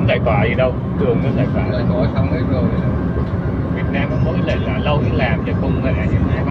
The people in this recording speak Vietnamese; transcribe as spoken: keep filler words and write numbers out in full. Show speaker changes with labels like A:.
A: giải tỏa gì đâu, đường nó giải tỏa
B: giải tỏa xong hết rồi.
A: Việt Nam có mỗi lần là lâu đi làm cho công nghệ như thế.